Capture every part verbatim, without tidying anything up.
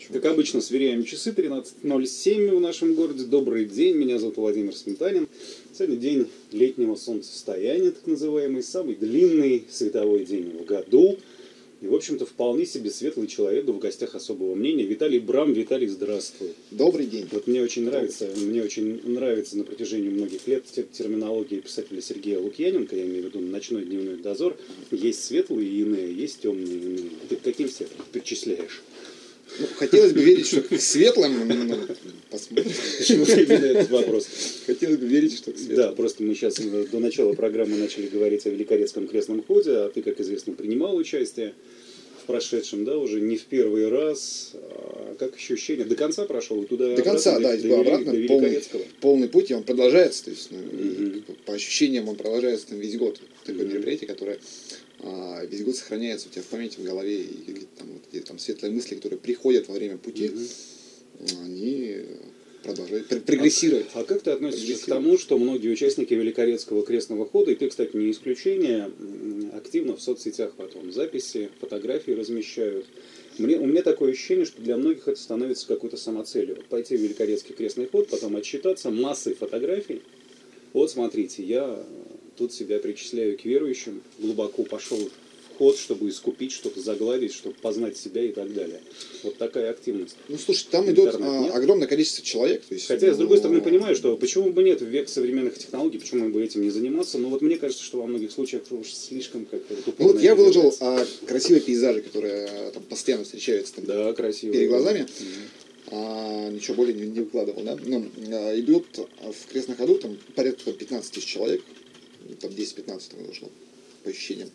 Как обычно, сверяем часы, тринадцать ноль семь в нашем городе. Добрый день, меня зовут Владимир Сметанин. Сегодня день летнего солнцестояния, так называемый, самый длинный световой день в году. И, в общем-то, вполне себе светлый человек, да в гостях особого мнения. Виталий Брам. Виталий, здравствуй. Добрый день. Вот мне очень нравится, мне очень нравится на протяжении многих лет терминология писателя Сергея Лукьяненко, я имею в виду «Ночной дневной дозор». Есть светлые и иные, есть темные и иные. Ты к каким всех причисляешь? Ну, хотелось бы верить, что к светлым, но посмотрим. Почему ты именно этот вопрос? Хотелось бы верить, что к светлым. Да, просто мы сейчас до начала программы начали говорить о Великорецком крестном ходе, а ты, как известно, принимал участие в прошедшем, да, уже не в первый раз. А как ощущение? До конца прошел? И туда до конца, обратно, да, до, до, обратно, до полный, полный путь, и он продолжается, то есть, ну, угу. по ощущениям он продолжается там, весь год. Такое угу. мероприятие, которое а, весь год сохраняется у тебя в памяти, в голове, и какие-то там, вот, какие-то там светлые мысли, которые приходят во время пути, угу. они продолжают прогрессировать. А, а как ты относишься к тому, что многие участники Великорецкого крестного хода, и ты, кстати, не исключение, активно в соцсетях потом записи, фотографии размещают? Мне, у меня такое ощущение, что для многих это становится какой-то самоцелью. Пойти в Великорецкий крестный ход, потом отчитаться массой фотографий. Вот смотрите, я тут себя причисляю к верующим, глубоко пошел в ход, чтобы искупить, что-то загладить, чтобы познать себя и так далее. Вот такая активность. Ну, слушай, там идет а, огромное количество человек. То есть, Хотя, с другой стороны, понимаю, что почему бы нет в век современных технологий, почему бы этим не заниматься, но вот мне кажется, что во многих случаях уж слишком как-то... Ну, вот я выложил а, красивые пейзажи, которые там постоянно встречаются там, да, красиво, перед глазами. Mm-hmm. А, ничего более не, не выкладывал, да? Но, а, идут в крестном ходу там порядка пятнадцать тысяч человек, там десять-пятнадцать вышло, по ощущениям.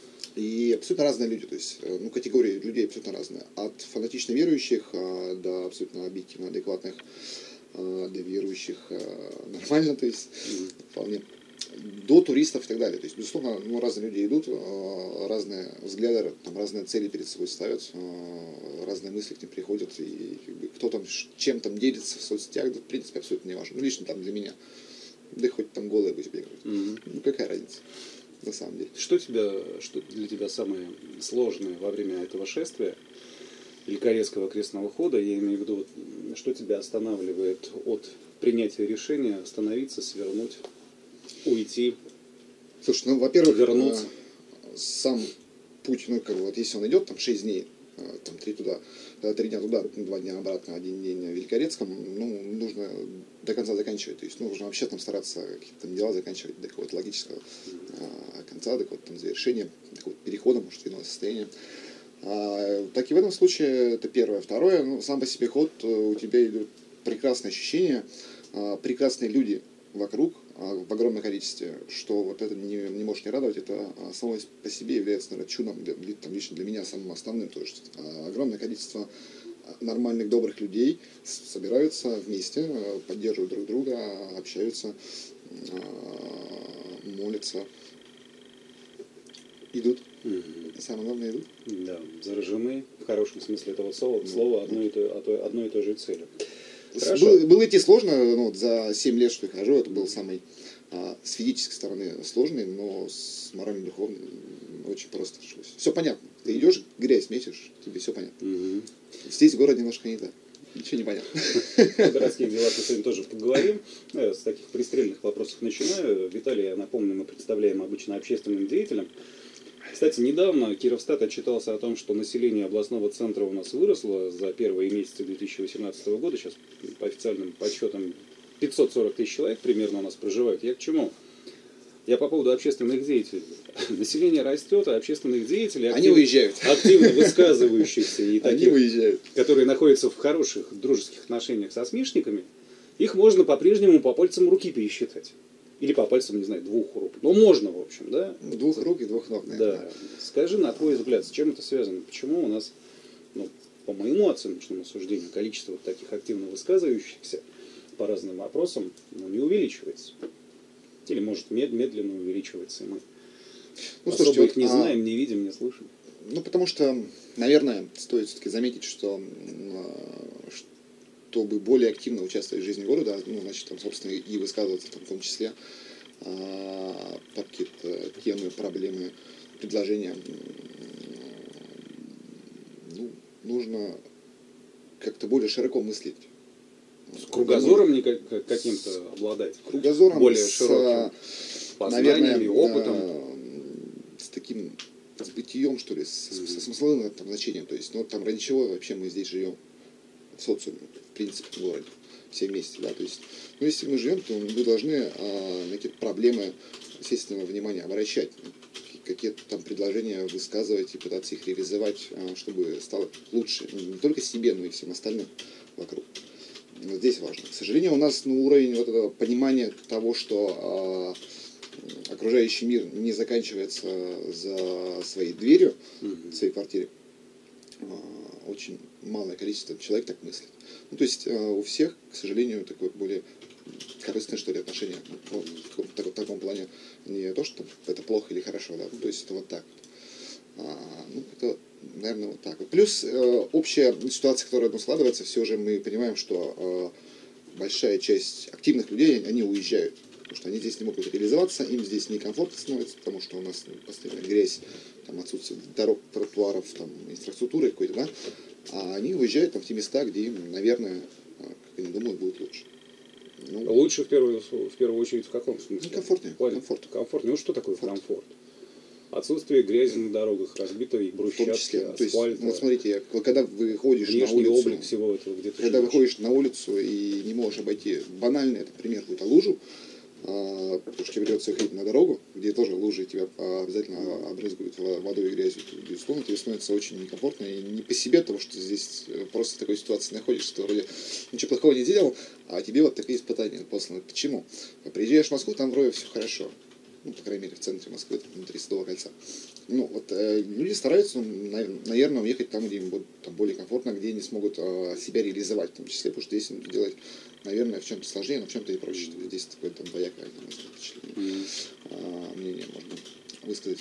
И абсолютно разные люди, то есть, ну, категории людей абсолютно разные. От фанатично верующих а, до абсолютно объективно адекватных, а, до верующих а, нормально, то есть, mm-hmm. вполне, до туристов и так далее. То есть, безусловно, ну, разные люди идут, а, разные взгляды, там, разные цели перед собой ставят, а, разные мысли к ним приходят, и как бы, кто там чем там делится в соцсетях, да, в принципе, абсолютно не важно. Ну, лично там для меня. Да хоть там голые будешь бегать. Mm-hmm. Ну, какая разница? На самом деле. Что, тебя, что для тебя самое сложное во время этого шествия Великорецкого крестного хода, я имею в виду, что тебя останавливает от принятия решения остановиться, свернуть, уйти? Слушай, ну, во-первых, вернуться? Сам путь, ну, как бы, вот если он идет там шесть дней, там три туда, три дня туда, два дня обратно, один день в Великорецком, ну, нужно до конца заканчивать. То есть, ну, нужно вообще там стараться какие-то дела заканчивать до какого-то логического а, конца, до какого-то там завершения, до какого-то перехода, может, в иное состояние. А, так и в этом случае это первое. Второе, ну, сам по себе ход, у тебя идут прекрасные ощущения, а, прекрасные люди вокруг, а, в огромном количестве, что вот это не, не может не радовать, это а, само по себе является, наверное, чудом, для, там, лично для меня самым основным. То есть, а, огромное количество нормальных, добрых людей собираются вместе, поддерживают друг друга, общаются, молятся, идут. Mm-hmm. Самое главное, идут. Да, заражены, в хорошем смысле этого слова, слова одной, и той, одной и той же целью. Было, было идти сложно, ну, за семь лет, что я хожу, это был самый а, с физической стороны сложный, но с морально-духовной очень просто пришлось. Все понятно. Ты идешь, грязь месишь, тебе все понятно. Mm-hmm. Здесь город немножко не так. Ничего не понятно. О городских делах мы сегодня тоже поговорим. С таких пристрельных вопросов начинаю. Виталий, я напомню, мы представляем обычно общественным деятелям. Кстати, недавно Кировстат отчитался о том, что население областного центра у нас выросло за первые месяцы две тысячи восемнадцатого года. Сейчас по официальным подсчетам пятьсот сорок тысяч человек примерно у нас проживают. Я к чему? Я по поводу общественных деятелей. Население растет, а общественных деятелей, актив... Они уезжают. активно высказывающихся, и таких, Они уезжают. которые находятся в хороших дружеских отношениях со смешниками, их можно по-прежнему по пальцам руки пересчитать. Или по пальцам, не знаю, двух рук. Но можно, в общем, да? Двух рук и двух ног, наверное. Да. Скажи, на твой взгляд, с чем это связано? Почему у нас, ну, по моему оценочному суждению, количество вот таких активно высказывающихся по разным вопросам, ну, не увеличивается? Или, может, медленно увеличивается, и мы ну, особо слушайте, их не знаем, а... не видим, не слышим. Ну, потому что, наверное, стоит все-таки заметить, что чтобы более активно участвовать в жизни города, ну, значит, там, собственно, и высказываться там, в том числе а, по какие-то темы, проблемы, предложения, ну, нужно как-то более широко мыслить. С кругозором не каким-то обладать? Кругозором более с, широким познанием, наверное, и опытом? с таким, с бытием, что ли, с, mm-hmm. со смысловым там, значением. То есть, ну, там ради чего вообще мы здесь живем в социуме, в принципе, в городе, все вместе, да, то есть, ну, если мы живем, то мы должны а, на какие-то проблемы, естественно, внимание обращать, какие-то там предложения высказывать и пытаться их реализовать, а, чтобы стало лучше, не только себе, но и всем остальным вокруг. Вот здесь важно. К сожалению, у нас ну, уровень вот этого понимания того, что а, окружающий мир не заканчивается за своей дверью, mm-hmm. в своей квартире, а, очень малое количество человек так мыслит. Ну, то есть а, у всех, к сожалению, такое более корыстное, что ли, отношение. Ну, в, таком, в таком плане не то, что это плохо или хорошо, да, ну, то есть это вот так. А, ну, это, наверное, вот так. Плюс э, общая ситуация, которая ну, складывается, все же мы понимаем, что э, большая часть активных людей, они уезжают. Потому что они здесь не могут реализоваться, им здесь некомфортно становится, потому что у нас ну, постоянно грязь, там, отсутствие дорог, тротуаров, там, инфраструктуры какой-то, да. А они уезжают там, в те места, где им, наверное, как они думают, будет лучше. Ну, лучше в первую, в первую очередь в каком смысле? Ну, комфортнее. Комфорт. Комфортнее. Ну что такое комфорт? комфорт? Отсутствие грязи на дорогах, разбитой брусчатки, асфальта. Ну, смотрите, когда выходишь на улицу, облик всего этого где-то. Когда выходишь на улицу и не можешь обойти банально, это пример какую-то лужу, а, потому что тебе придется ходить на дорогу, где тоже лужи тебя обязательно обрызгивают водой и грязью. Безусловно, тебе становится очень некомфортно и не по себе, потому что здесь просто в такой ситуации находишься, что вроде ничего плохого не делал, а тебе вот такие испытания посланы. Почему? Приезжаешь в Москву, там вроде все хорошо. Ну, по крайней мере, в центре Москвы, там, внутри Садового кольца. Ну, вот э, люди стараются, ну, наверное, уехать там, где им будет там, более комфортно, где они смогут э, себя реализовать, в том числе, потому что здесь делать, наверное, в чем-то сложнее, но в чем-то и проще. Mm-hmm. Здесь такое там двоякое впечатление, mm-hmm. а, мнение можно высказать.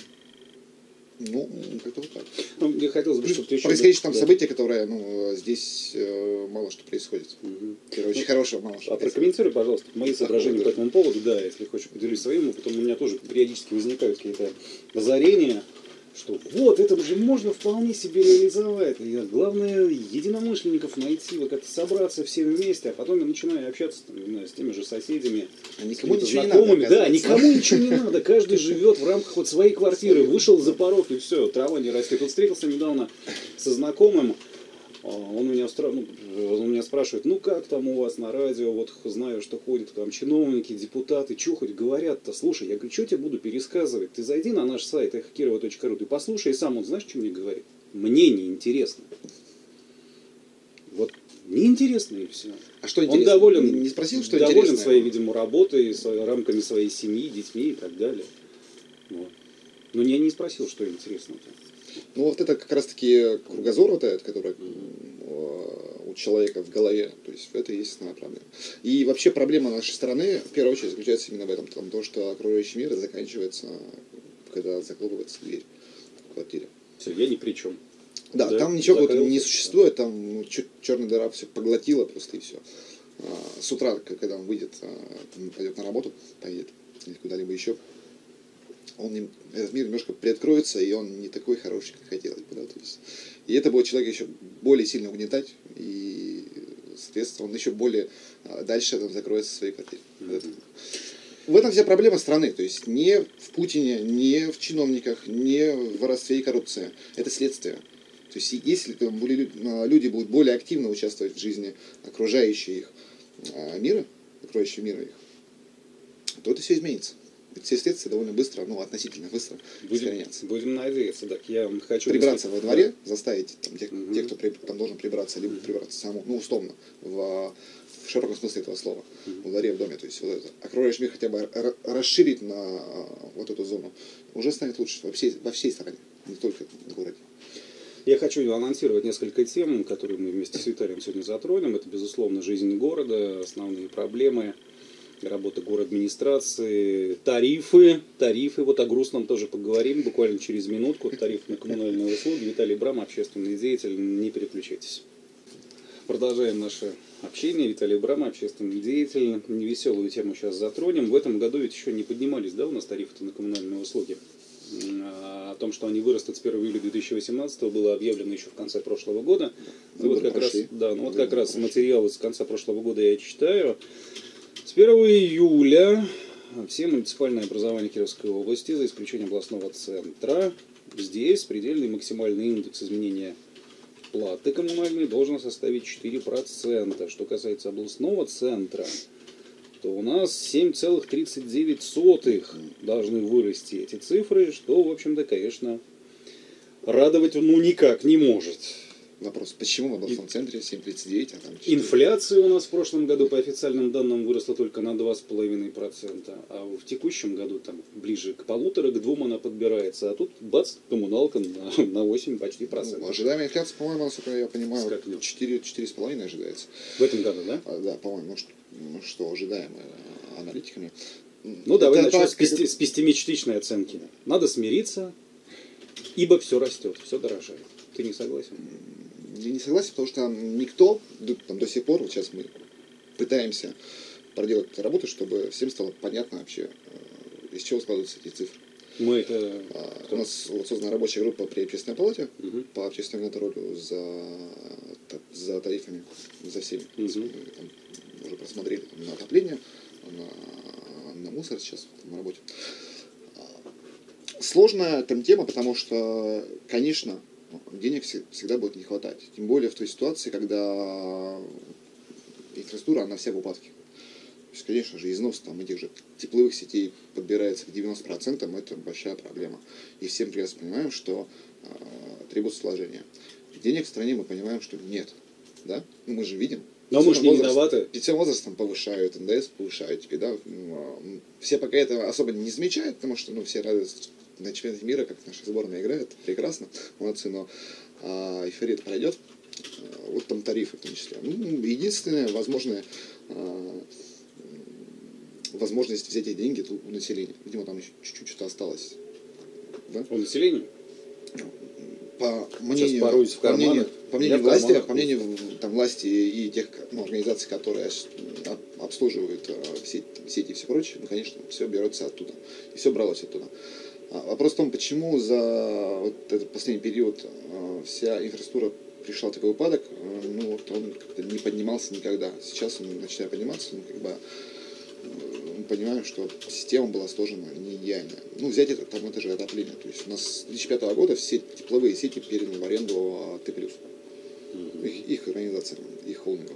Ну, как-то вот так. Ну, мне хотелось бы, чтобы ты еще... Происходящие там да. события, которые, ну, здесь э, мало что происходит. Угу. Очень ну, хорошего мало что А прокомментируй, пожалуйста, мои соображения по этому поводу. Да, если хочешь, поделюсь своим опытом. У меня тоже периодически возникают какие-то озарения, что вот, это же можно вполне себе реализовать. И главное, единомышленников найти, вот как-то собраться все вместе, а потом я начинаю общаться там, не знаю, с теми же соседями, а никому с ничего знакомыми. Не надо, да, никому ничего не надо. Каждый живет в рамках вот своей квартиры, вышел за порог и все, трава не растет. Вот встретился недавно со знакомым. Он меня, ну, он меня спрашивает, ну как там у вас на радио, вот знаю, что ходят там чиновники, депутаты, что хоть говорят-то, слушай, я говорю, что тебе буду пересказывать, ты зайди на наш сайт эхо кирова точка ру, ты послушай сам, он знаешь, что мне говорит? Мне неинтересно. Вот неинтересно и все. А что интересно? Он доволен, не, не спросил, что доволен интересно своей, видимо, работой, своей, рамками своей семьи, детьми и так далее. Вот. Но я не спросил, что интересно-то. Ну вот это как раз-таки кругозор вот этот, который mm-hmm. у человека в голове, то есть это и есть основная проблема. И вообще проблема нашей страны в первую очередь заключается именно в этом, потому что окружающий мир заканчивается, когда захлопывается дверь в квартире. Все, я ни при чем. Да, да там ничего вот не существует, там ну, черная дыра все поглотила просто и все. А, с утра, когда он выйдет, там, пойдет на работу, поедет или куда-либо еще, он не, этот мир немножко приоткроется, и он не такой хороший, как хотелось бы. Да, то есть, и это будет человека еще более сильно угнетать, и, соответственно, он еще более а, дальше там, закроется в своей квартире. Mm-hmm. В этом вся проблема страны. То есть не в Путине, не в чиновниках, не в воровстве и коррупции. Это следствие. То есть если там, люди будут более активно участвовать в жизни окружающего их а, мира, окружающего мира их, то это все изменится. Все следствия довольно быстро, ну, относительно быстро искоренятся. Будем надеяться, так. Я хочу... Прибраться во дворе, да. заставить там, тех, угу. тех, кто при, там должен прибраться, либо угу. прибраться самому, ну, условно, в, в широком смысле этого слова, угу. во дворе, в доме. То есть вот это, окружающий мир хотя бы расширить на вот эту зону, уже станет лучше во всей, во всей стране, не только в городе. Я хочу анонсировать несколько тем, которые мы вместе с Виталием сегодня затронем. Это, безусловно, жизнь города, основные проблемы, работа городадминистрации, тарифы. Тарифы, вот о грустном тоже поговорим буквально через минутку. Тариф на коммунальные услуги. Виталий Брам, общественный деятель. Не переключайтесь. Продолжаем наше общение. Виталий Брам, общественный деятель. Невеселую тему сейчас затронем. В этом году ведь еще не поднимались, да, у нас тарифы на коммунальные услуги? о том, что они вырастут с первого июля две тысячи восемнадцатого, было объявлено еще в конце прошлого года. И вот как раз, да, ну вот как раз материалы с конца прошлого года я читаю. С первого июля все муниципальные образования Кировской области, за исключением областного центра, здесь предельный максимальный индекс изменения платы коммунальной должен составить четыре процента. Что касается областного центра, то у нас семь целых тридцать девять сотых должны вырасти эти цифры, что, в общем-то, конечно, радовать ну никак не может. Вопрос, почему в областном центре семь тридцать девять, а там четыре? Инфляция у нас в прошлом году, по официальным данным, выросла только на два с половиной процента, а в текущем году там ближе к полутора, к двум она подбирается, а тут бац, коммуналка на, на восемь почти процентов. Ну, ожидаемая инфляция, по-моему, насколько я понимаю, четыре с половиной ожидается. В этом году, да? А, да, по-моему, ну, что, ну, что ожидаемое аналитиками. Ну, давай это, начнем это, с, пести, с пессимистичной оценки. Надо смириться, ибо все растет, все дорожает. Ты не согласен? Я не согласен, потому что никто там, до сих пор, вот сейчас мы пытаемся проделать эту работу, чтобы всем стало понятно вообще, из чего складываются эти цифры. Мы это... А, у нас вот создана рабочая группа при общественной палате угу. по общественному контролю за, за тарифами, за всеми. Угу. Мы там уже просмотрели там, на отопление, на, на мусор сейчас на работе. Сложная там тема, потому что, конечно, денег всегда будет не хватать. Тем более в той ситуации, когда инфраструктура, она вся в упадке. То есть, конечно же, износ там, этих же тепловых сетей подбирается к девяноста процентам, это большая проблема. И всем прекрасно понимаем, что э, требуется вложения. Денег в стране мы понимаем, что нет. Да? Ну, мы же видим. Но мы же не виноваты. Пенсионным возрастом повышают, эн дэ эс повышают тебе, да. Все пока этого особо не замечают, потому что ну, все радуются на чемпионате мира, как наша сборная играет, прекрасно, молодцы, но а, эйфория пройдет, а, вот там тарифы в том числе. Ну, единственное возможное а, возможность взять эти деньги у населения. Видимо, там еще чуть-чуть что-то осталось. Да? У населения? По мнению, в по мнению, по мнению власти, карманах. по мнению там, власти и тех ну, организаций, которые обслуживают э, сеть, сети и все прочее, ну, конечно, все берется оттуда. И все бралось оттуда. А вопрос в том, почему за вот этот последний период э, вся инфраструктура пришла в такой упадок, э, ну, вот он как-то не поднимался никогда. Сейчас он начинает подниматься, ну, как бы э, мы понимаем, что система была сложена не идеально. Ну, взять это, там, это же отопление. То есть у нас с две тысячи пятого года все тепловые сети переданы в аренду Т плюс. Их, их организациям, их холдингам.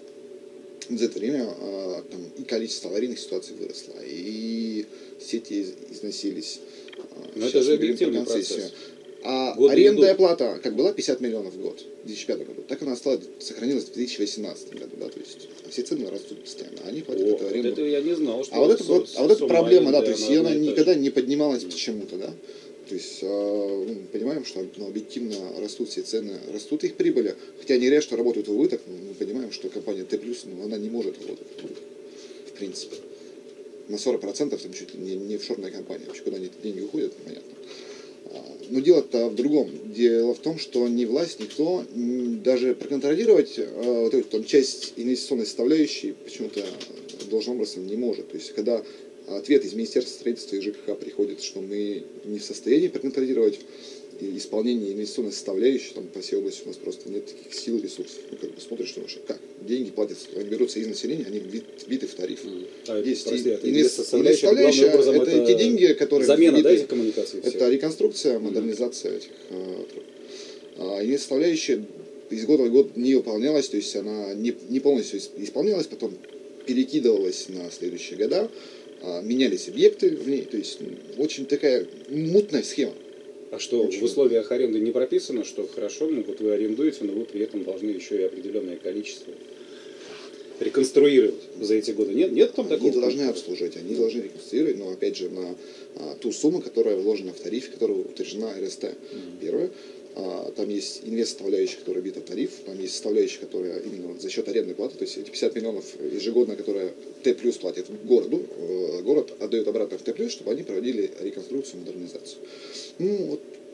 За это время а, там, и количество аварийных ситуаций выросло, и сети износились. Но это же объективный процесс. А Годы арендная идут. плата, как была пятьдесят миллионов в год в две тысячи пятом году, так она осталась, сохранилась в две тысячи восемнадцатом году. Да, то есть все цены растут постоянно, они платят О, эту аренду. вот это я не знал, что А вот это, вот, а вот эта проблема, да, то есть она она никогда не поднималась почему-то, да. То есть э, ну, мы понимаем, что ну, объективно растут все цены, растут их прибыли, хотя они говорят, что работают в убыток, но мы понимаем, что компания Т плюс, ну, она не может работать в убыток, в принципе. На сорок процентов там чуть ли не, не офшорная компания, вообще куда они эти деньги уходят, непонятно. Но дело-то в другом. Дело в том, что ни власть, никто даже проконтролировать э, вот эту там, часть инвестиционной составляющей почему-то должным образом не может. То есть, когда ответ из Министерства строительства и Ж К Х приходит, что мы не в состоянии проконтролировать исполнение инвестиционной составляющей, там по всей области у нас просто нет таких сил, ресурсов. Ну, как бы смотришь, что как деньги платятся, они берутся из населения, они вбиты в тариф. Mm. А, есть прости, и, это инвестиционная составляющая, это, это, это те деньги, которые замена, вбиты, да, этих коммуникаций. Это всех. реконструкция, модернизация mm. этих э, а, инвестиционная составляющая из года в год не выполнялась, то есть она не, не полностью исполнялась, потом перекидывалась на следующие года, а, менялись объекты в ней, то есть очень такая мутная схема. А что, Очень. В условиях аренды не прописано, что хорошо, ну вот вы арендуете, но вы при этом должны еще и определенное количество реконструировать за эти годы? Нет, нет там такого? Они должны обслуживать, они должны реконструировать, но опять же на а, ту сумму, которая вложена в тариф, которая утверждена Р С Т. Mm-hmm. Первое. А, там есть инвест-составляющая, которая бита в тариф, там есть составляющая, которая именно вот за счет арендной платы, то есть эти пятьдесят миллионов ежегодно, которые Т плюс платит городу, э, город отдает обратно в Т плюс, чтобы они проводили реконструкцию, модернизацию. Ну, вот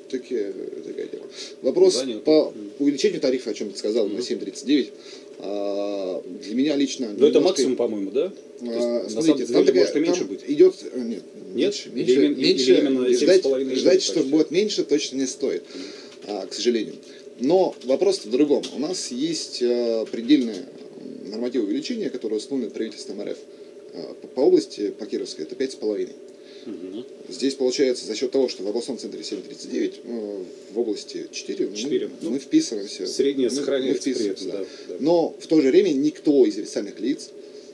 такие, такое дело. Вопрос Занято. по увеличению тарифа, о чем ты сказал, mm-hmm. на семь тридцать девять. А, для меня лично... Но это максимум, по-моему, да? А, есть, смотрите, на самом деле, там, может и меньше там быть. Идет... Нет, нет? меньше. Или, меньше, или меньше ждать, ждать что почти. будет меньше, точно не стоит, mm-hmm. а, к сожалению. Но вопрос в другом. У нас есть а, предельные нормативы увеличения, которые установлены правительством РФ. А, по, по области, по Кировской, это пять с половиной. Угу. Здесь получается за счет того, что в областном центре семь тридцать девять, в области четыре, четыре. Мы, мы вписываемся. Среднее сохраняется. Мы вписываемся, да. Да. Да. Но в то же время никто из официальных лиц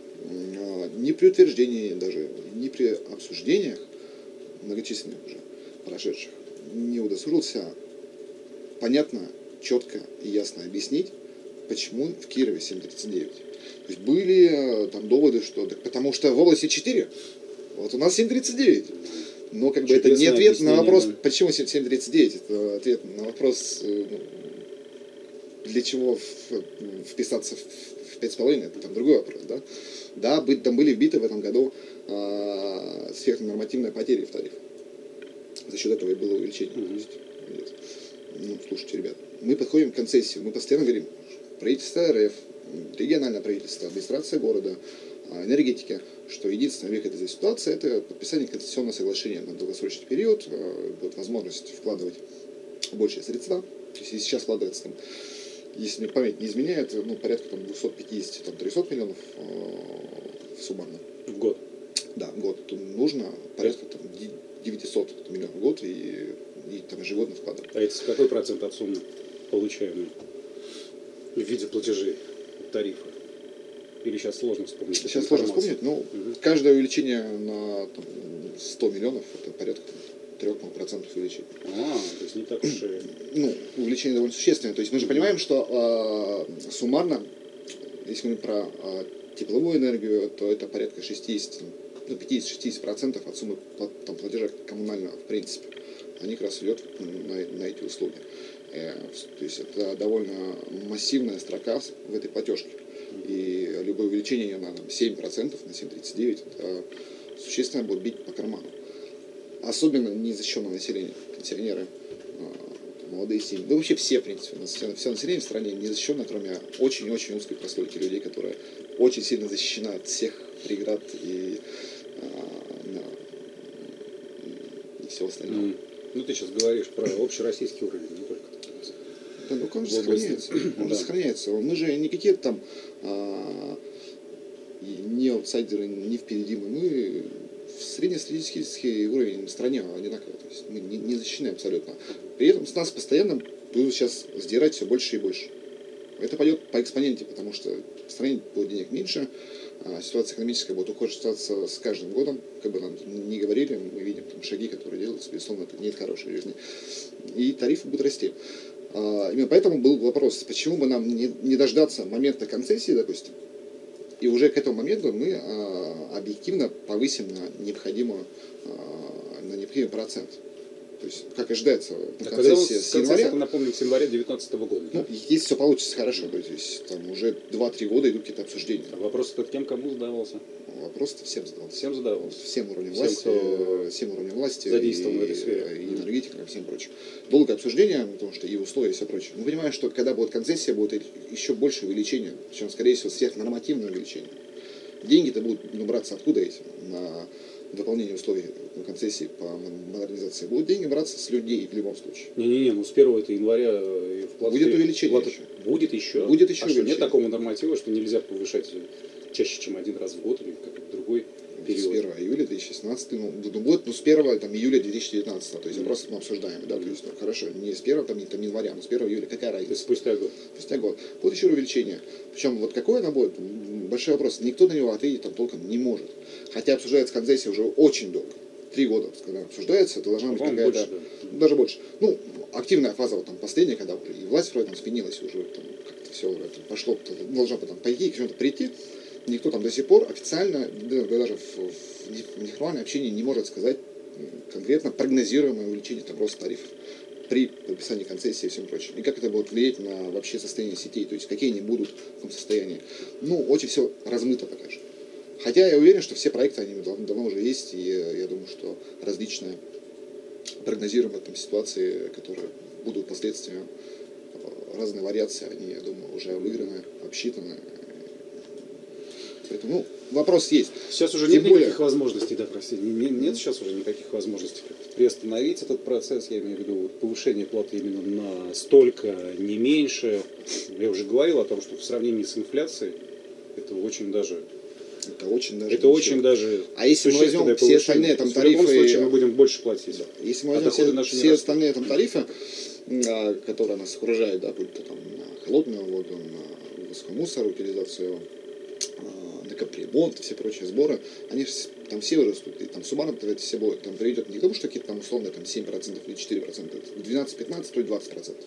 ни при утверждении, даже ни при обсуждениях многочисленных уже прошедших не удосужился понятно, четко и ясно объяснить, почему в Кирове семь тридцать девять. То есть были там доводы, что так потому что в области четыре, вот у нас семь тридцать девять. Но как бы это не ответ на вопрос, да. Почему семь тридцать девять. Это ответ на вопрос, ну, для чего вписаться в пять с половиной. Это там другой вопрос. Да, да быть, там были вбиты в этом году э, сверхнормативные потери в тариф. За счет этого и было увеличение. Mm-hmm. Есть, ну, слушайте, ребят, мы подходим к концессии, мы постоянно говорим, правительство РФ, региональное правительство, администрация города, энергетика, что единственный выход из этой ситуации – это подписание концессионного соглашения на долгосрочный период, будет возможность вкладывать большие средства. То есть сейчас вкладывается, там, если мне память не изменяет, ну, порядка там, двести пятьдесят - триста миллионов э, суммарно. В год? Да, в год. То нужно порядка там, девятьсот миллионов в год и, и там, ежегодно вкладывать. А это какой процент от суммы получаемой в виде платежей тарифа? Или сейчас сложно вспомнить? Сейчас сложно вспомнить, но угу. каждое увеличение на там, сто миллионов это порядка три процента увеличения. А, то есть не так уж и... Ну, увеличение довольно существенное. То есть мы же понимаем, что э, суммарно, если мы говорим про э, тепловую энергию, то это порядка шестьдесят, ну, пятьдесят-шестьдесят процентов от суммы там, платежа коммунального, в принципе. Они как раз идут на, на эти услуги. Э, то есть это довольно массивная строка в этой платежке. И любое увеличение ее на там, семь процентов, на семь тридцать девять, это существенно будет бить по карману. Особенно незащищенное население, пенсионеры, молодые семьи. Да вообще все, в принципе, все, все население в стране незащищенное, кроме очень-очень узкой прослойки людей, которые очень сильно защищены от всех преград и, а, и всего остального. Mm. Ну, ты сейчас говоришь про общероссийский уровень, не только. Да, ну, он же сохраняется. Он же сохраняется. Мы же не какие-то там а, не аутсайдеры, не впереди. Мы среднестатистический уровень в стране одинаковый. То есть мы не, не защищены абсолютно. При этом с нас постоянно будут сейчас сдирать все больше и больше. Это пойдет по экспоненте, потому что в стране будет денег меньше, а ситуация экономическая будет ухудшаться с каждым годом. Как бы нам не говорили, мы видим там шаги, которые делаются, безусловно, это нет хорошей жизни. И тарифы будут расти. Именно поэтому был вопрос, почему бы нам не, не дождаться момента концессии, допустим, и уже к этому моменту мы а, объективно повысим на необходимую, а, на необходимый процент. То есть, как ожидается, на а концессии с января... Это, напомню, с января две тысячи девятнадцатого года. Ну, да? Если все получится хорошо, то есть там уже два-три года идут какие-то обсуждения. А вопрос этот кем кому задавался? Вопрос всем задавался. Всем задавался. Всем уровнем власти, всем, всем уровнем власти, задействован и, в этой сфере. И энергетикам, и всем прочим. Долгое обсуждение, потому что и условия, и все прочее. Мы понимаем, что когда будет концессия, будет еще больше увеличения, причем, скорее всего, сверхнормативное увеличение. Деньги-то будут ну, браться откуда эти? На дополнение условий концессии по модернизации. Будут деньги браться с людей в любом случае. Не-не-не, ну с первого января вплоть... Будет увеличение вплоть... еще. Будет еще? Будет еще а увеличение. Что, нет такого норматива, что нельзя повышать чаще, чем один раз в год или какой-то другой период? С первого июля две тысячи шестнадцатого, ну, будет, ну, с первого там, июля две тысячи девятнадцатого, то есть mm-hmm. вопрос мы обсуждаем, да, то есть, ну, хорошо, не с первого там, там, января, но с первого июля, какая разница? То есть спустя год? Спустя год. Будет еще увеличение. Причем, вот какое оно будет, большой вопрос, никто на него ответить там толком не может. Хотя обсуждается концессия уже очень долго. Три года, когда обсуждается, это должна быть какая-то, больше, да. даже больше. Ну, активная фаза вот там последняя, когда уже и власть вроде там сменилась, уже там как-то все это пошло, должно потом пойти, к чему-то прийти. Никто там до сих пор официально, даже в, в неформальном общении не может сказать конкретно прогнозируемое увеличение там, роста тарифов при подписании концессии и всем прочим. И как это будет влиять на вообще состояние сетей, то есть какие они будут в том состоянии. Ну, очень все размыто пока что. Хотя я уверен, что все проекты, они давно, давно уже есть, и я думаю, что различные прогнозируемые там ситуации, которые будут последствия, разные вариации, они, я думаю, уже обыграны, обсчитаны. Поэтому, ну, вопрос есть. Сейчас уже Тем нет более... никаких возможностей, да, простите, нет, нет сейчас уже никаких возможностей приостановить этот процесс, я имею в виду повышение платы именно на столько, не меньше. Я уже говорил о том, что в сравнении с инфляцией это очень даже... Это очень даже... Это очень даже... А если мы возьмем все остальные там тарифы... В любом случае мы будем больше платить. Да. Если мы возьмем все, все остальные там тарифы, которые нас окружают, да, будь то там на холодную воду, на высокий мусор, утилизацию, на капремонт, все прочие сборы, они там все вырастут. И там суммарно это все будет, там приведет не к тому, что какие-то там условно там семь процентов или четыре процента, двенадцать-пятнадцать, то и двадцать процентов.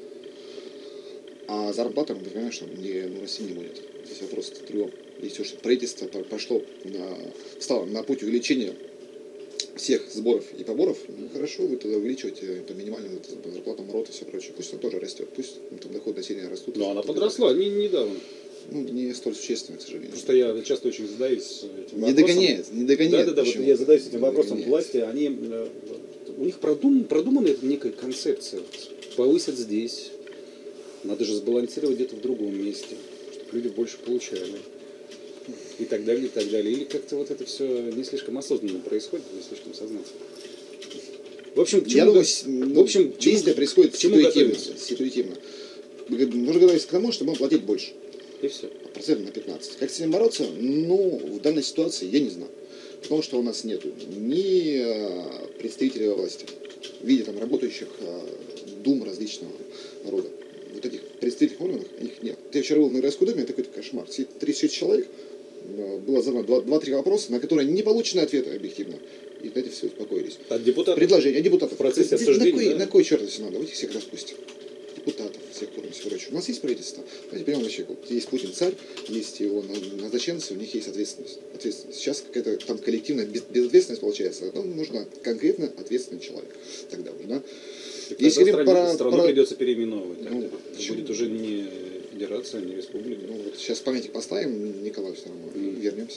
А зарплата, мы понимаем, что не, ну, расти не будет. Здесь вопрос в другом. Если уж правительство пошло на, встало на путь увеличения всех сборов и поборов, ну, хорошо, вы тогда увеличиваете по минимальному зарплату МРОТ и все прочее. Пусть она тоже растет, пусть ну, там доходы населения растут. Но она подросла не, недавно. Ну, не столь существенно, к сожалению. Потому что я часто очень задаюсь этим не вопросом. Догоняет, не догоняет. Да, да, да, вот я задаюсь этим не вопросом догоняет. власти, они, у них продум, продумана эта некая концепция. Повысят здесь, надо же сбалансировать где-то в другом месте, чтобы люди больше получали. И так далее, и так далее. Или как-то вот это все не слишком осознанно происходит, не слишком сознательно. В общем, к чему, я думаю, в общем, действие происходит к чему ситуативно. готовиться? ситуативно. Нужно готовиться к тому, чтобы он платить больше. И все. Процентов на пятнадцать. Как с этим бороться? Ну, в данной ситуации я не знаю. Потому что у нас нету ни представителей власти, в виде там работающих дум различного рода. Вот этих представительных органов, их нет. Я вчера был на городской думе, такой кошмар. тридцать шесть человек, было задано два-три вопроса, на которые не получены ответы объективно. И на эти все успокоились. От депутатов? Предложение, от депутатов. В процессе обсуждения, на кой, да? на кой черт если надо? Давайте всех распустим. Депутатов, всех форм, всего прочего. У нас есть правительство. Давайте прямо вообще, есть Путин царь, есть его назначенцы, у них есть ответственность. ответственность. Сейчас какая-то там коллективная безответственность получается. Нам нужно конкретно ответственный человек. Тогда уже, да? Если страну, про, страну про... придется переименовывать. Ну, это будет уже не федерация, не республика. Ну, вот сейчас памятник поставим Николаю второму mm. и вернемся.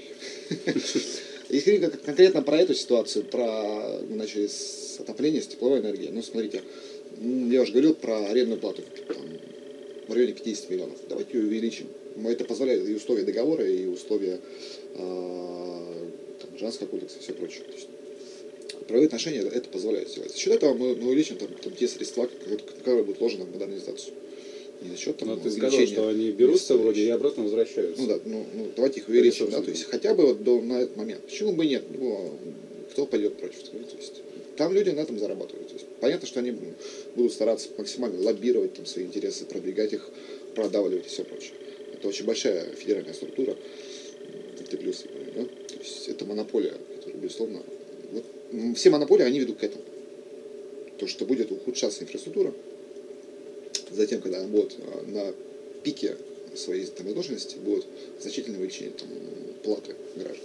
Если говорить конкретно про эту ситуацию, про мы начали с отопления, с тепловой энергией. Ну, смотрите, я уже говорил про арендную плату там, в районе пятьдесят миллионов. Давайте ее увеличим. Это позволяет и условия договора, и условия э, там, женского кодекса и все прочее. То есть, правовые отношения это позволяет сделать. За счет этого мы, мы увеличим там, там, те средства, которые будут вложены в модернизацию. Не за счет там, Но ты сказал, что они берутся вроде и обратно возвращаются. Ну да, ну, ну давайте их увеличим, да, то есть хотя бы вот до, на этот момент. Почему бы нет? Ну, кто пойдет против? То есть, там люди на этом зарабатывают. То есть, понятно, что они будут стараться максимально лоббировать там, свои интересы, продвигать их, продавливать и все прочее. Это очень большая федеральная структура. Это плюсы, да? То есть это монополия, которая, безусловно, вот, все монополии, они ведут к этому. То, что будет ухудшаться инфраструктура, затем, когда она будет на пике своей там, возможности, будет значительное увеличение там, платы граждан.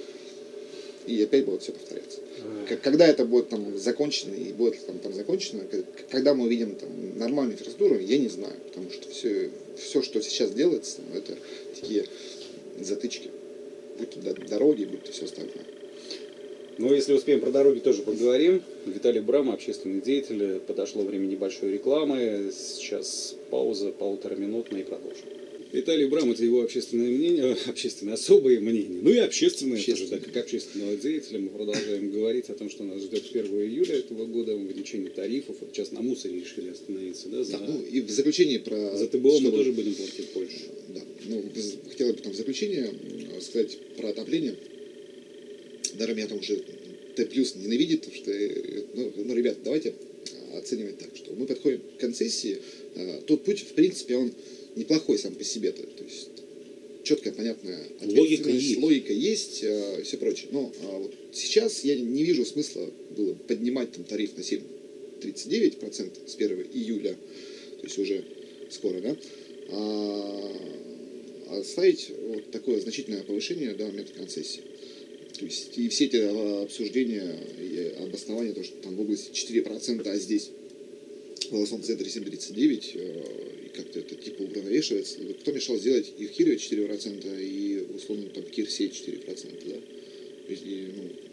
И опять будет все повторяться. Mm. Когда это будет там, закончено и будет там, там закончено, когда мы увидим там, нормальную инфраструктуру, я не знаю. Потому что все, все что сейчас делается, это такие затычки. Будь то дороги, будь то все остальное. Ну, если успеем, про дороги тоже поговорим. Виталий Брама, общественный деятель. Подошло время небольшой рекламы. Сейчас пауза полутораминутная и продолжим. Виталий Брам, это его общественное мнение, общественное особое мнение. Ну и общественное, тоже, да, как общественного деятеля. Мы продолжаем говорить о том, что нас ждет первого июля этого года, увеличение тарифов. Вот сейчас на мусоре решили остановиться, да? За... Да, ну и в заключение про... За ТБО мы тоже будем платить больше. Да, ну, хотел бы там в заключение сказать про отопление. Даже меня там уже Т плюс ненавидит, потому что, ну, ну, ребята, давайте оценивать так, что мы подходим к концессии. Тот путь, в принципе, он неплохой сам по себе. -то. То есть четкая, понятная логика есть, логика есть э, и все прочее. Но а, вот сейчас я не вижу смысла было поднимать там, тариф на семь целых тридцать девять сотых процента с первого июля, то есть уже скоро, да, а, а ставить вот такое значительное повышение до момента концессии. То есть и все эти обсуждения и обоснования, то, что там в области четыре процента, а здесь в областном центре семь целых тридцать девять сотых процента, как-то это типа уравновешивается. Кто мешал сделать и в Кирове четыре процента, и условно там Кирсе четыре процента, да? То есть, и, ну,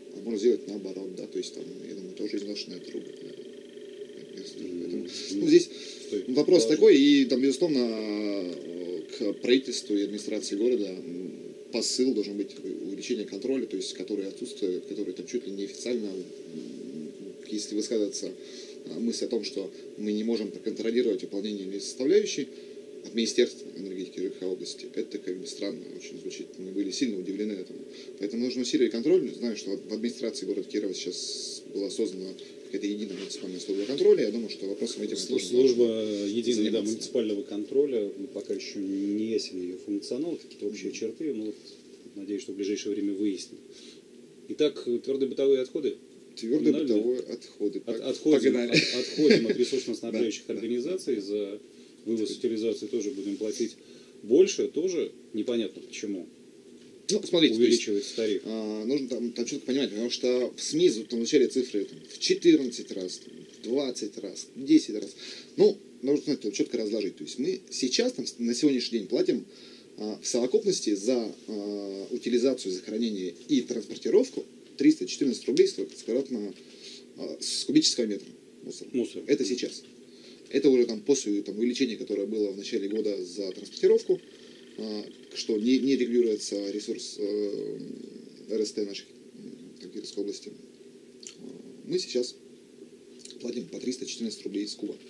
а можно сделать наоборот, да, то есть там, я думаю, тоже изношенная труба. Поэтому, ну, здесь вопрос такой, и там, безусловно, к правительству и администрации города посыл должен быть увеличение контроля, то есть который отсутствует, который там чуть ли не официально, если высказывается мысль о том, что мы не можем проконтролировать выполнение или составляющей от Министерства энергетики ЖКХ области, это как бы странно очень звучит. Мы были сильно удивлены этому. Поэтому нужно усиливать контроль. Знаю, что в администрации города Кирова сейчас была создана какая-то единая муниципальная служба контроля. Я думаю, что вопросом этим тоже служба единого да, муниципального контроля, пока еще не ясен ее функционал, какие-то общие mm-hmm. черты, но вот, надеюсь, что в ближайшее время выясним. Итак, твердые бытовые отходы. Твердые бытовые отходы. От, отходим, от, отходим от ресурсно-снабжающих организаций, за вывоз, утилизацию тоже будем платить больше, тоже непонятно почему. Ну, смотрите, увеличивается тариф. А, нужно там, там четко понимать, потому что в СМИ там вначале цифры там, в четырнадцать раз, там, в двадцать раз, в десять раз. Ну, нужно знаете, там, четко разложить. То есть мы сейчас там, на сегодняшний день платим а, в совокупности за а, утилизацию, захоронение и транспортировку триста четырнадцать рублей с, квадратного, а, с кубического метра мусора. Мусор. Это сейчас. Это уже там после там, увеличения, которое было в начале года за транспортировку, что не, не регулируется ресурс э, РСТ нашей Кировской области. Мы сейчас платим по триста четырнадцать рублей с куба.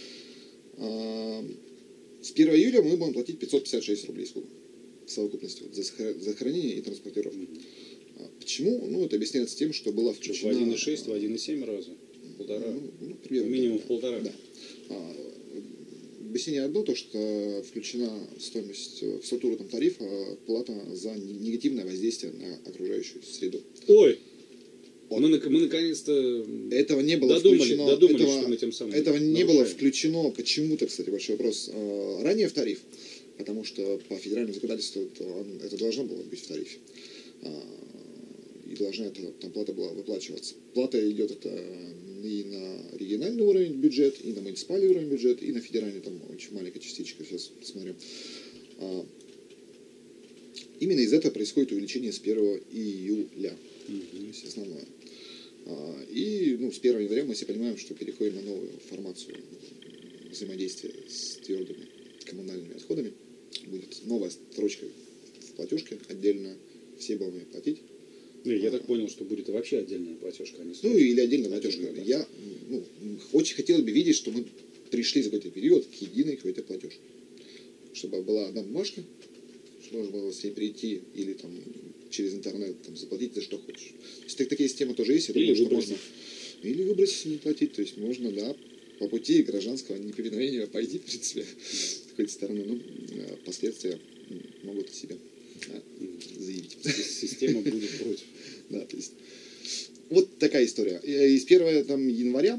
С первого июля мы будем платить пятьсот пятьдесят шесть рублей с куба в совокупности вот, за хранение и транспортировку. Mm-hmm. Почему? Ну, это объясняется тем, что была включена... В один и шесть, в один и семь раза? Полтора? Ну, ну, примерно, минимум да, в полтора. Да. Объяснение одно, то, что включена стоимость в структуру там, тарифа плата за негативное воздействие на окружающую среду. Ой! Вот. Мы, мы наконец-то этого не было додумали, включено, додумали, этого, что мы тем самым этого не нарушаем. было включено почему-то, кстати, большой вопрос, ранее в тариф, потому что по федеральному законодательству это, это должно было быть в тарифе. И должна эта там, плата была выплачиваться. Плата идет это и на региональный уровень бюджет, и на муниципальный уровень бюджет, и на федеральный, там очень маленькая частичка, сейчас смотрю. А, именно из этого происходит увеличение с первого июля. Mm-hmm. То есть основное. А, и ну, с первого января мы все понимаем, что переходим на новую формацию взаимодействия с твердыми коммунальными отходами. Будет новая строчка в платежке отдельно, все будем платить. Я так понял, что будет вообще отдельная платежка. А не ну, или отдельная платежка. Да. Я ну, очень хотел бы видеть, что мы пришли за какой-то период к единой какой-то платежке. Чтобы была одна бумажка, что можно было с ней прийти или там через интернет там, заплатить за что хочешь. То есть так, такие системы тоже есть. Я или думаю, выбросить. Что можно, или выбросить, не платить. То есть можно, да, по пути гражданского неповиновения пойти, в принципе, с какой-то стороны. Ну, последствия могут себя да, заявить. Система будет против. Да, то есть, вот такая история. И с первого там, января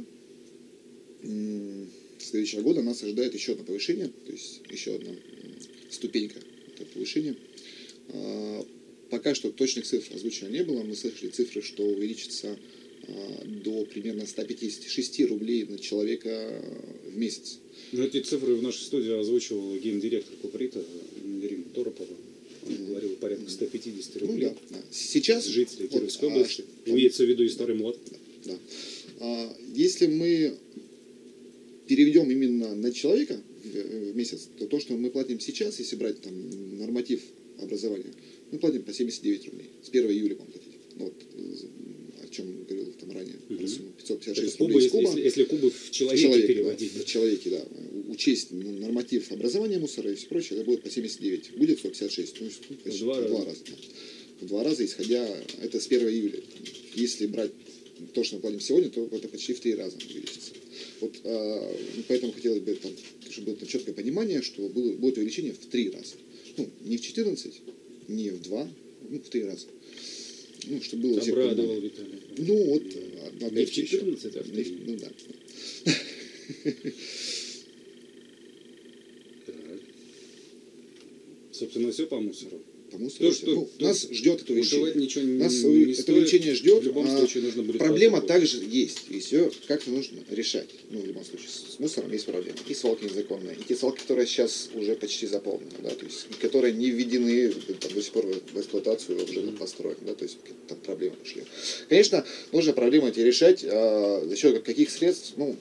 следующего года нас ожидает еще одно повышение, то есть еще одна ступенька этого повышения. Пока что точных цифр озвучено не было. Мы слышали цифры, что увеличится до примерно ста пятидесяти шести рублей на человека в месяц. Но эти цифры в нашей студии озвучивал гендиректор Куприта Ирина Торопова. Он говорил порядка ста пятидесяти рублей. Ну, да, да. Сейчас жители Кировской вот, области. А, Имеется в виду и старый мод. Да, да. А, если мы переведем именно на человека в, в месяц, то то, что мы платим сейчас, если брать там норматив образования, мы платим по семьдесят девять рублей. С первого июля будем платить. Вот, о чем говорил там ранее. Угу. пятьсот пятьдесят шесть кубы, рублей если, куба. Если, если кубы в человеке человек, переводить. Да, в человеке, да. Учесть норматив образования мусора и все прочее, это будет по семьдесят девять. Будет сто пятьдесят шесть. То есть, ну, почти, в два, в два раза. раза да. В два раза, исходя, это с первого июля. Если брать то, что мы платим сегодня, то это почти в три раза увеличится. Вот, а, поэтому хотелось бы, там, чтобы было четкое понимание, что было, будет увеличение в три раза. Ну, не в четырнадцать, не в два, ну, в три раза. Ну, чтобы было всех обрадовал Виталий. Ну, вот, опять не в четырнадцать, а в три. Ну, да. Собственно, все по мусору. По кому строить. То, ну, нас ждет это увеличение. Ничего не, нас не это стоит. увеличение ждет. В любом а случае нужно будет проблема также есть. И все как-то нужно решать. Ну, в любом случае, с мусором есть проблема. И свалки незаконные, и те свалки, которые сейчас уже почти заполнены, да, то есть, которые не введены там, до сих пор в эксплуатацию уже mm-hmm. построены, да, то есть там проблемы пошли. Конечно, нужно проблемы эти решать, а за счет каких средств, ну,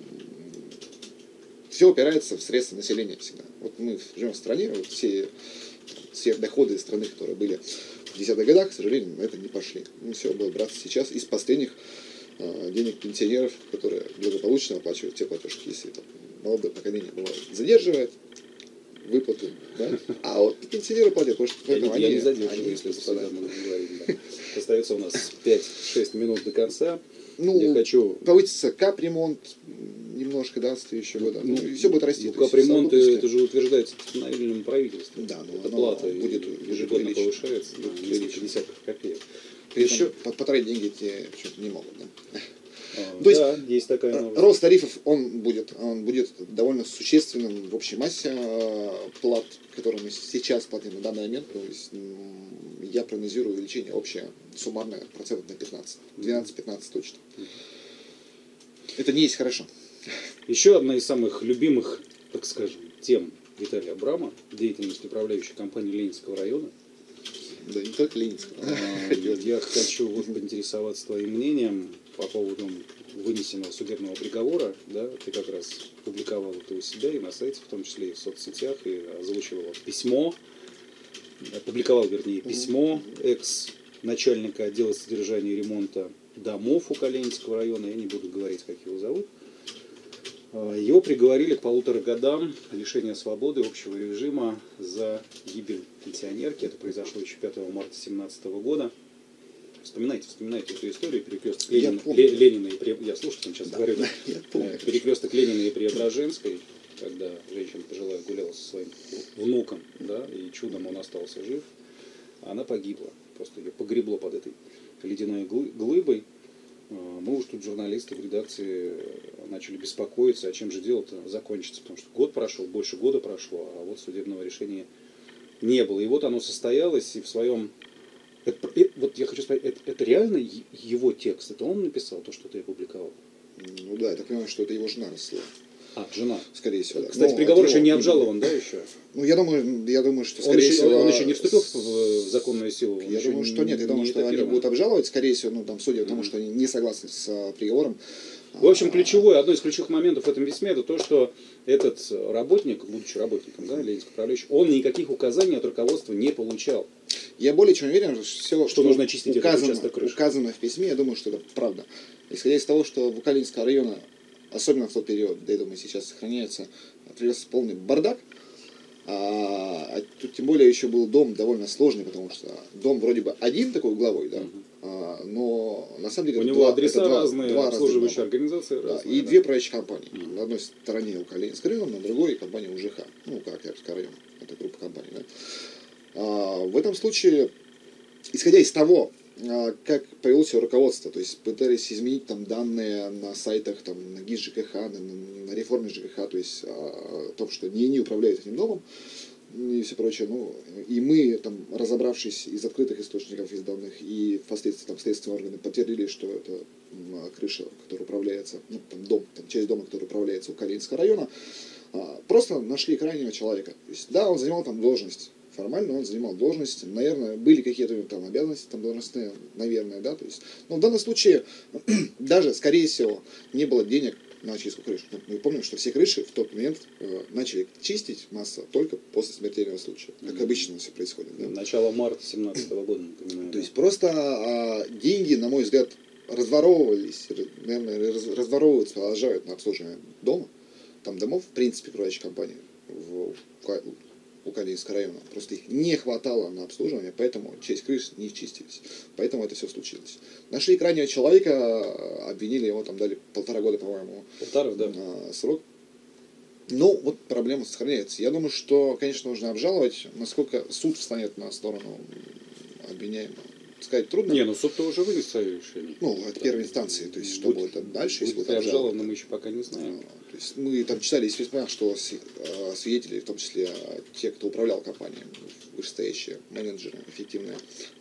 все упирается в средства населения всегда. Вот мы живем в стране, вот все, все доходы страны, которые были в десятых годах, к сожалению, на это не пошли. Ну, все будет браться сейчас из последних э, денег пенсионеров, которые благополучно оплачивают те платежки, если там, молодое поколение бывает задерживает выплаты, да? А вот пенсионеры платят, потому что я, не, они, я не задерживаю, они если сюда мы говорим. Да. Остается у нас пять-шесть минут до конца. Ну, я хочу... повысится капремонт немножко, да, в следующего года. Ну, и все будет расти. Ну, капремонт, это же утверждается постановлением правительства. Да, но эта плата будет ежегодно повышается на несколько десятков копеек. Еще потратить деньги эти почему-то не могут, да? А, То да, есть, есть такая новость. Рост тарифов, он будет, он будет довольно существенным в общей массе плат, которые мы сейчас платим на данный момент. То есть, я прогнозирую увеличение общее суммарное процентов на пятнадцать. двенадцать-пятнадцать точно. Это не есть хорошо. Еще одна из самых любимых, так скажем, тем Виталия Абрама, деятельность управляющей компании Ленинского района. Да не только Ленинского. Я хочу вот поинтересоваться твоим мнением по поводу вынесенного судебного приговора. Да, ты как раз публиковал это у себя и на сайте, в том числе и в соцсетях, и озвучивал письмо, опубликовал, вернее, письмо экс-начальника отдела содержания и ремонта домов у Ленинского района, я не буду говорить, как его зовут. Его приговорили к полутора годам лишения свободы общего режима за гибель пенсионерки. Это произошло еще пятого марта две тысячи семнадцатого года. Вспоминайте, вспоминайте эту историю. Перекресток Ленина, Ленина и Пре... Я слушаю, сейчас да, говорю. Да, перекресток Ленина и Преображенской, когда женщина пожилая гуляла со своим внуком, да, и чудом он остался жив, она погибла. Просто ее погребло под этой ледяной глыбой. Мы уж тут, журналисты в редакции, начали беспокоиться, а чем же дело-то закончится, потому что год прошел, больше года прошло, а вот судебного решения не было. И вот оно состоялось, и в своем... Это, вот я хочу сказать, это, это реально его текст, это он написал, то, что ты опубликовал? Ну да, я так понимаю, что это его жена написала. А, жена. Скорее всего, да. Кстати, ну, приговор еще не обжалован, да, еще? Ну, я думаю, я думаю, что, скорее он еще, всего... Он еще не вступил в законную силу? Я думаю, что нет. Я думаю, что они будут обжаловать, скорее всего, ну, там, судя по тому, что они не согласны с а, приговором. В общем, ключевое, одно из ключевых моментов в этом письме, это то, что этот работник, будучи работником, да, Ленинского управляющего, он никаких указаний от руководства не получал. Я более чем уверен, что все, что, что нужно чистить указано, этот участок крыши. указано в письме, я думаю, что это правда. Исходя из того, что в Ленинского района, особенно в тот период, да, я думаю, сейчас сохраняется, привез полный бардак. А, а тут тем более еще был дом довольно сложный, потому что дом вроде бы один такой угловой, да, uh-huh. а, но на самом деле у это него два, адреса это разные, два, обслуживающие два организации да, разные. И да. две управляющие компании. Uh-huh. На одной стороне у Ленинского района, на другой компания у ЖХ, ну, как Октябрьский район, это группа компаний. Да. А, в этом случае, исходя из того, как повело себя руководство, то есть пытались изменить там данные на сайтах, там, на ГИС ЖКХ, на, на реформе ЖКХ, то есть о том, что не они управляют этим домом и все прочее. Ну, и мы, там, разобравшись из открытых источников, из данных, и впоследствии там, следственные органы подтвердили, что это м, крыша, которая управляется, ну, там, дом, там, часть дома, которая управляется у Ленинского района, а, просто нашли крайнего человека. То есть, да, он занимал там должность. Формально он занимал должность, наверное, были какие-то там обязанности там должностные, наверное, да, то есть, но в данном случае даже, скорее всего, не было денег на чистку крыши. Мы помним, что все крыши в тот момент э, начали чистить масса только после смертельного случая, как обычно все происходит. Да? Начало марта две тысячи семнадцатого года, напоминаю. То есть просто э, деньги, на мой взгляд, разворовывались, наверное, раз, разворовываются, продолжают на обслуживание дома, там домов, в принципе, управляющей компании в, в у Ленинского района. Просто их не хватало на обслуживание, поэтому часть крыш не чистились. Поэтому это все случилось. Нашли крайнего человека, обвинили его, там дали полтора года, по-моему, Полтора, да. срок. Ну, вот проблема сохраняется. Я думаю, что, конечно, нужно обжаловать. Насколько суд встанет на сторону обвиняемого, сказать трудно. Не, ну суд-то уже вынес свое решение. Ну, от первой инстанции. То есть, что будет, будет дальше, будет, если будет обжаловано, мы еще пока не знаем. То есть мы там читали из письма, что свидетели, в том числе те, кто управлял компанией, вышестоящие менеджеры эффективные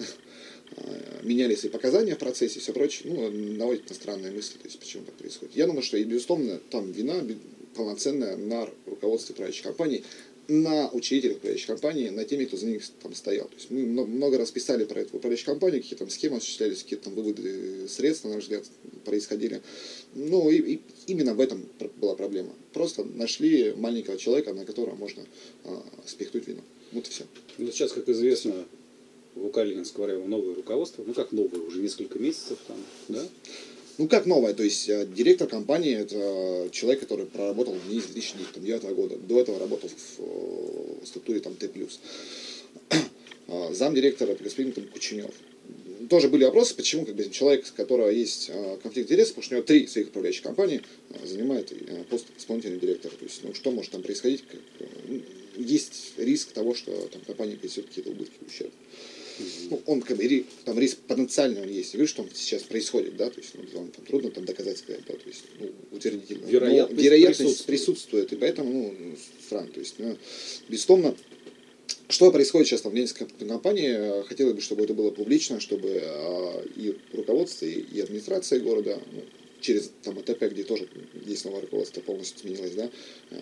меняли свои показания в процессе и все прочее, ну, наводит на странные мысли, то есть почему так происходит. Я думаю, что, и, безусловно, там вина полноценная на руководстве управляющей компании, на учредителях управляющей компании, на теми, кто за них там стоял. То есть мы много раз писали про эту управляющую компанию, какие там схемы осуществлялись, какие там выводы средств, на наш взгляд, происходили. Ну, и, и именно в этом была проблема. Просто нашли маленького человека, на которого можно а, спихнуть вину. Вот и все. Ну, сейчас, как известно, в Укаленинск говоря, новое руководство, ну как новое, уже несколько месяцев там, да? Ну, как новое, то есть директор компании – это человек, который проработал в ней с две тысячи девятого года. До этого работал в, в структуре там Т плюс. Замдиректора – это господин там, Кученев. Тоже были вопросы, почему как бы, человек, у которого есть конфликт интересов, потому что у него три своих управляющих компаний, занимает пост исполнительного директора. То есть, ну, что может там происходить? Как, есть риск того, что там, компания понесет какие-то убытки, ущерб. Ну, он как бы, там риск потенциальный он есть. Я говорю, что он сейчас происходит, да, то есть ну, там, трудно там доказать, сказать, да, то есть ну, утвердительно. Вероятность, вероятность присутствует. присутствует, и поэтому, ну, странно. То есть, ну, безусловно, что происходит сейчас там в Ленинской компании, хотелось бы, чтобы это было публично, чтобы а, и руководство, и, и администрация города, ну, через там АТП, где тоже есть новое руководство, полностью сменилось, да,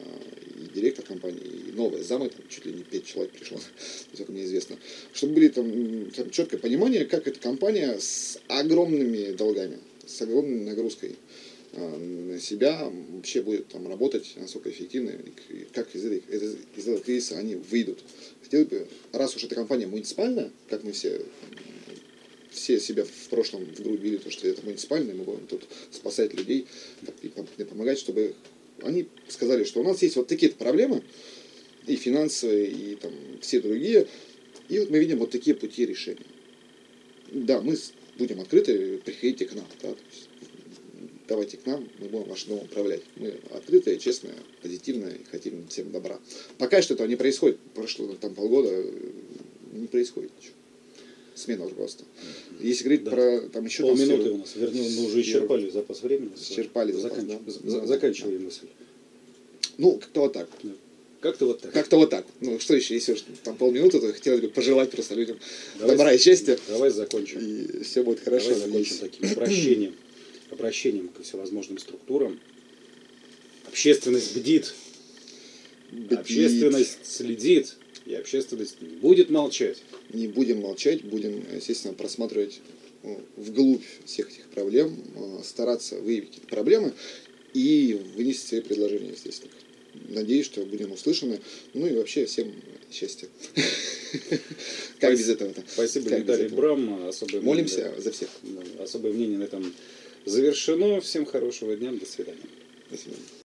и директор компании, и новые замы, там чуть ли не пять человек пришло, насколько мне известно, чтобы были там, там четкое понимание, как эта компания с огромными долгами, с огромной нагрузкой на себя вообще будет там работать, насколько эффективно, и как из, этой, из этого кризиса они выйдут. Хотел бы, раз уж эта компания муниципальная, как мы все все себя в прошлом в грудь били, то, что это муниципальное, мы будем тут спасать людей и помогать, чтобы они сказали, что у нас есть вот такие проблемы, и финансовые, и там все другие, и вот мы видим вот такие пути решения. Да, мы будем открыты, приходите к нам, да, то есть, давайте к нам, мы будем ваш дом управлять. Мы открытые, честные, позитивные, и хотим всем добра. Пока что этого не происходит, прошло там полгода, не происходит ничего. Смена руководства. Если говорить да. про там еще полминуты у нас, вернее, мы уже исчерпали запас времени. Исчерпали запас, Заканч... да. Заканчиваем да. мысль. Ну, как-то вот так. Да. Как-то вот так. Как-то вот так. Ну, что еще, если уж там полминуты, то хотелось бы пожелать просто людям давай, добра и счастья. Давай закончим. И все будет хорошо. Давай закончим таким обращением, обращением ко всевозможным структурам. Общественность бдит, бдит, общественность следит, и общественность не будет молчать. Не будем молчать, будем, естественно, просматривать вглубь всех этих проблем, стараться выявить эти проблемы и вынести свои предложения, естественно. Надеюсь, что будем услышаны. Ну и вообще всем счастья. Как без этого-то? Спасибо, Виталий Брам. Молимся за всех. Особое мнение на этом завершено. Всем хорошего дня. До свидания. До свидания.